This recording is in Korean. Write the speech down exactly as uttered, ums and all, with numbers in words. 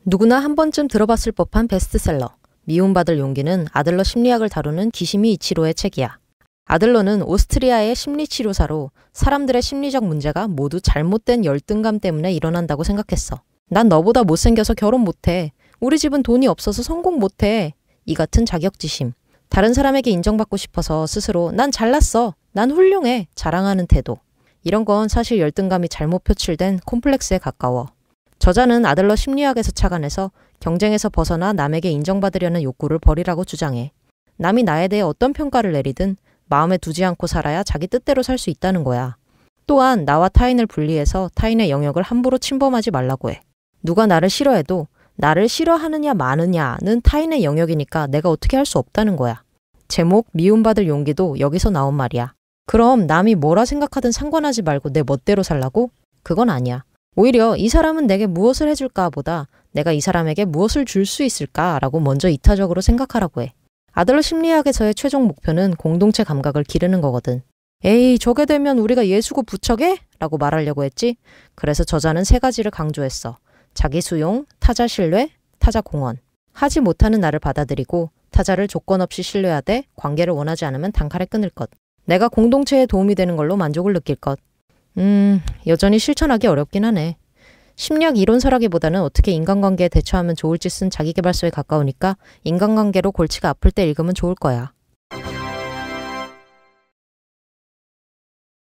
누구나 한 번쯤 들어봤을 법한 베스트셀러. 미움받을 용기는 아들러 심리학을 다루는 기시미 이치로의 책이야. 아들러는 오스트리아의 심리치료사로 사람들의 심리적 문제가 모두 잘못된 열등감 때문에 일어난다고 생각했어. 난 너보다 못생겨서 결혼 못해. 우리 집은 돈이 없어서 성공 못해. 이 같은 자격지심. 다른 사람에게 인정받고 싶어서 스스로 난 잘났어. 난 훌륭해. 자랑하는 태도. 이런 건 사실 열등감이 잘못 표출된 콤플렉스에 가까워. 저자는 아들러 심리학에서 착안해서 경쟁에서 벗어나 남에게 인정받으려는 욕구를 버리라고 주장해. 남이 나에 대해 어떤 평가를 내리든 마음에 두지 않고 살아야 자기 뜻대로 살 수 있다는 거야. 또한 나와 타인을 분리해서 타인의 영역을 함부로 침범하지 말라고 해. 누가 나를 싫어해도 나를 싫어하느냐 마느냐는 타인의 영역이니까 내가 어떻게 할 수 없다는 거야. 제목 미움받을 용기도 여기서 나온 말이야. 그럼 남이 뭐라 생각하든 상관하지 말고 내 멋대로 살라고? 그건 아니야. 오히려 이 사람은 내게 무엇을 해줄까 보다 내가 이 사람에게 무엇을 줄 수 있을까라고 먼저 이타적으로 생각하라고 해. 아들러 심리학에서의 최종 목표는 공동체 감각을 기르는 거거든. 에이, 저게 되면 우리가 예수고 부처게? 라고 말하려고 했지. 그래서 저자는 세 가지를 강조했어. 자기 수용, 타자 신뢰, 타자 공헌. 하지 못하는 나를 받아들이고 타자를 조건 없이 신뢰하되 관계를 원하지 않으면 단칼에 끊을 것. 내가 공동체에 도움이 되는 걸로 만족을 느낄 것. 음, 여전히 실천하기 어렵긴 하네. 심리학 이론서라기보다는 어떻게 인간관계에 대처하면 좋을지 쓴 자기계발서에 가까우니까 인간관계로 골치가 아플 때 읽으면 좋을 거야.